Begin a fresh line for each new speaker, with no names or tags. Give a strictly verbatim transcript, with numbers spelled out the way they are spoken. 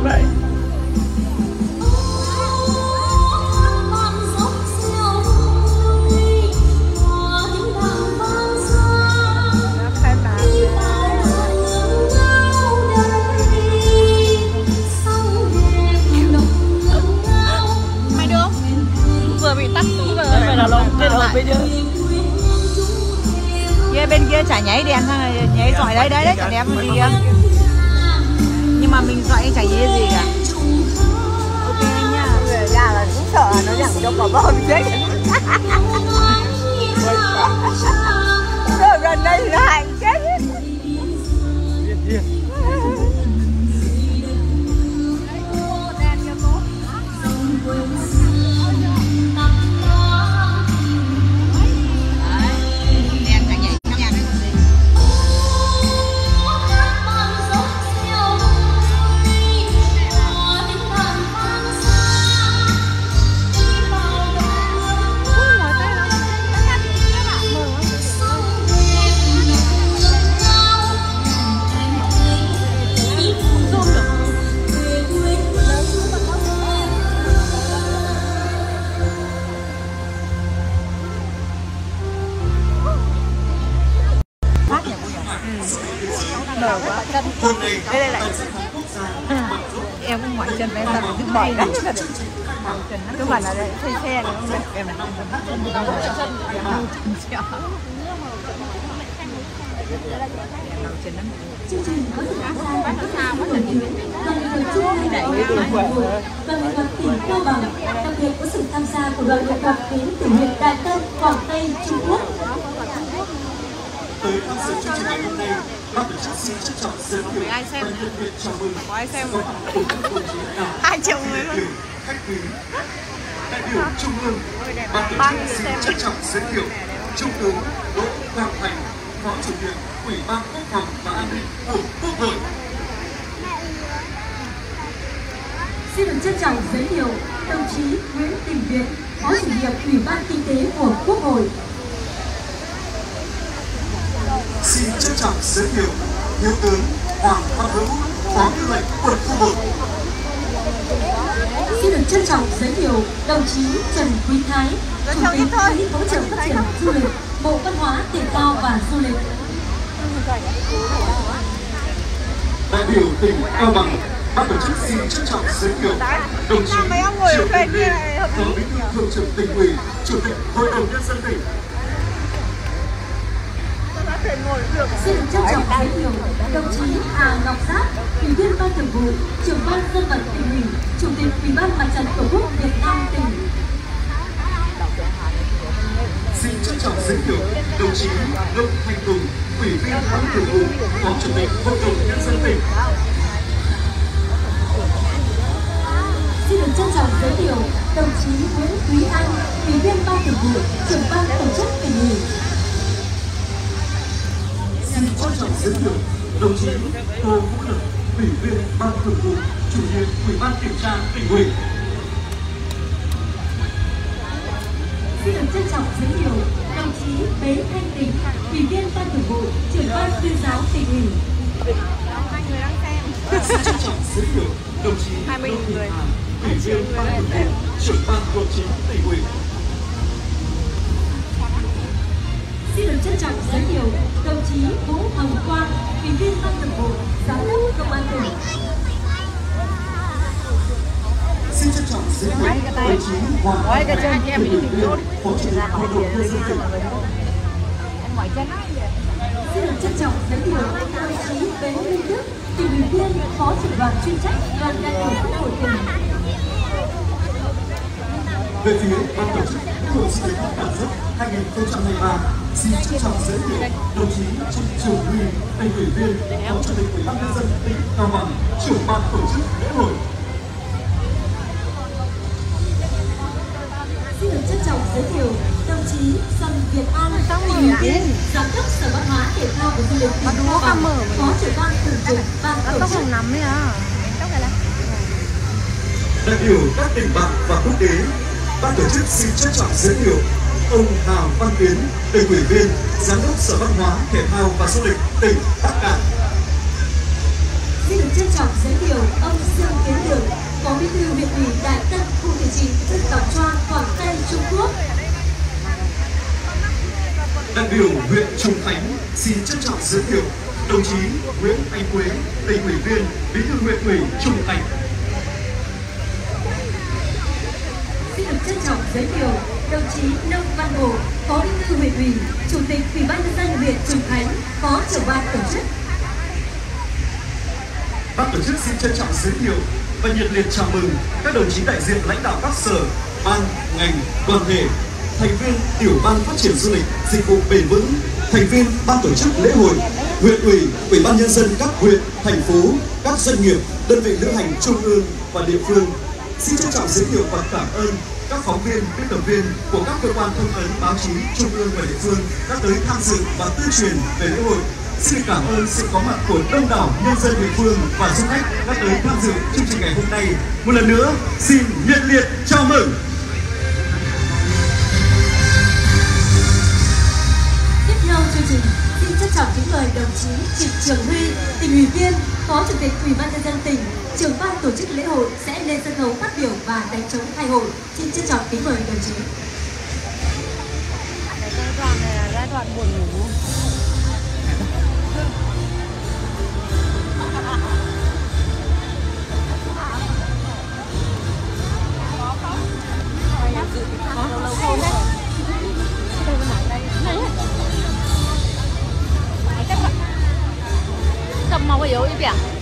không đấy?
Mấy đứa vừa bị tắt vừa
Đấy là lâu kết hợp với chứ.
kia bên kia chả nháy đèn hay nháy giỏi đấy đấy đấy chả đẹp gì kìa. Nhưng mà mình dọi chả nhìn gì cả. Ok nha.
Người ra là cũng sợ nó chẳng cho quả bom chết. Rồi gần đây là hạnh chết.
Đây đây lại em cũng mỏi chân đấy là cứ mỏi lắm cứ bảo là đây xe xe này không được em này
chương trình có sự tham gia của các xã hội đoàn nghệ thuật Trung ương Đại hội Hà Nội, đoàn nghệ thuật tỉnh Cao Bằng, đặc biệt có sự tham gia của đoàn nghệ thuật đến từ huyện Đại Tân, Quảng Tây, Trung Quốc.
Tới tham dự chương trình ngày hôm nay, ban tổ chức xin trân trọng giới thiệu
ai xem
chào mừng
có ai xem hai triệu người luôn
khách quý đại biểu Trung ương. Ban tổ chức xin trân trọng giới thiệu Trung tướng Đỗ Quang Thành, Phó Chủ nhiệm Ủy ban Quốc phòng và An ninh của Quốc hội.
Xin được trân trọng giới thiệu đồng chí Nguyễn Đình Việt, Phó Chủ nhiệm Ủy ban Kinh tế của Quốc hội.
Xin trân trọng giới thiệu Thiếu tướng Hoàng Văn Hữu, Phó Tư lệnh Quân khu một.
Xin được trân trọng giới thiệu đồng chí Trần Quý Thái, Chủ tịch Quỹ hỗ trợ phát triển du lịch, Bộ Văn hóa, Thể thao và Du lịch.
Đại biểu tỉnh Cao Bằng, ban tổ chức xin trân trọng giới thiệu đồng chí Triệu Đình Liên, Phó Bí thư Thường trực Tỉnh ủy, Chủ tịch Hội đồng Nhân dân tỉnh.
Xin được trân trọng giới thiệu đồng chí Hà Ngọc Giáp, Ủy viên Ban Thường vụ, Trưởng ban Dân vận Tỉnh ủy, Chủ tịch Ủy ban Mặt trận Tổ quốc Việt Nam tỉnh.
Xin trân trọng giới thiệu đồng chí Đỗ Thanh Tùng, Ủy viên Ban Thường vụ, Phó Chủ tịch Hội đồng Nhân dân tỉnh.
Xin được trân trọng giới thiệu đồng chí Nguyễn Quý Anh, Ủy viên Ban Thường vụ, Trưởng ban Tổ chức Tỉnh ủy.
Xin trân trọng giới thiệu đồng chí Tô Vũ Lực, Ủy viên Ban Thường vụ, Chủ nhiệm Ủy ban Kiểm tra Tỉnh ủy.
Xin được trân trọng giới thiệu đồng chí Bế Thanh Tịnh, Ủy viên Ban Thường vụ, Trưởng ban Tuyên giáo Tỉnh ủy.
Xin trân trọng giới thiệu đồng chí Đỗ Thị Hàn, Ủy viên Ban Thường vụ, Trưởng ban Nội chính Tỉnh ủy.
Xin được trân trọng giới thiệu đồng chí Vũ Hồng Quang, Ủy viên Ban Thường vụ, Giám đốc Công an tỉnh.
Xin trân trọng giới thiệu đồng chí Hoàng Văn Thành, Ủy viên, Phó Chủ tịch Hội đồng Nhân dân tỉnh.
Xin được trân trọng giới thiệu đồng chí Bế Minh Đức, tỉnh ủy viên, Phó trưởng đoàn chuyên trách Đoàn đại biểu Quốc hội tỉnh.
Về phía ban tổ chức Hội du lịch Cảm Giác hai nghìn không trăm hai mươi ba, xin trân trọng giới thiệu đồng chí Trịnh Trường Huy, tỉnh ủy viên, Phó Chủ tịch Ủy ban Nhân dân tỉnh Cao Bằng, trưởng ban tổ chức lễ hội.
Xin được trân trọng giới thiệu đồng chí Sầm Việt An, tỉnh ủy viên, Giám đốc Sở Văn hóa Thể thao và Du lịch tỉnh Cao Bằng, Phó trưởng ban thường trực Ban tổ chức.
Đại biểu các tỉnh bạn và quốc tế, ban tổ chức xin trân trọng giới thiệu ông Hà Văn Tiến, tỉnh ủy viên, Giám đốc Sở Văn hóa Thể thao và Du lịch tỉnh Bắc Cạn.
Xin được trân trọng giới thiệu ông Dương Tiến
đồng chí Nguyễn Anh Quế, tỉnh ủy viên, bí thư huyện ủy Trung Ảnh.
Xin được trân trọng giới thiệu đồng chí Nông Văn Hồ, Phó Bí thư huyện ủy, Chủ tịch Ủy ban nhân dân huyện Trùng Khánh, Phó trưởng ban tổ chức.
Ban tổ chức xin trân trọng giới thiệu và nhiệt liệt chào mừng các đồng chí đại diện lãnh đạo các sở, ban, ngành, đoàn thể, thành viên tiểu ban phát triển du lịch, dịch vụ bền vững, thành viên ban tổ chức lễ hội, huyện ủy, ủy ban nhân dân các huyện, thành phố, các doanh nghiệp, đơn vị lữ hành trung ương và địa phương. Xin trân trọng giới thiệu và cảm ơn các phóng viên, biên tập viên của các cơ quan thông tấn báo chí trung ương và địa phương đã tới tham dự và tuyên truyền về lễ hội. Xin cảm ơn sự có mặt của đông đảo nhân dân địa phương và du khách đã tới tham dự chương trình ngày hôm nay. Một lần nữa, xin nhiệt liệt chào mừng.
Tiếp theo chương trình, xin trân trọng kính mời đồng chí Trịnh Trường Huy, tỉnh ủy viên, Phó Chủ tịch Ủy ban nhân dân tỉnh, trưởng ban tổ chức lễ hội sẽ lên sân khấu phát biểu và đánh trống khai hội. Xin trân trọng kính mời đồng chí.
Giai đoạn này là giai đoạn buồn ngủ.
Cầm màu yếu ít biển.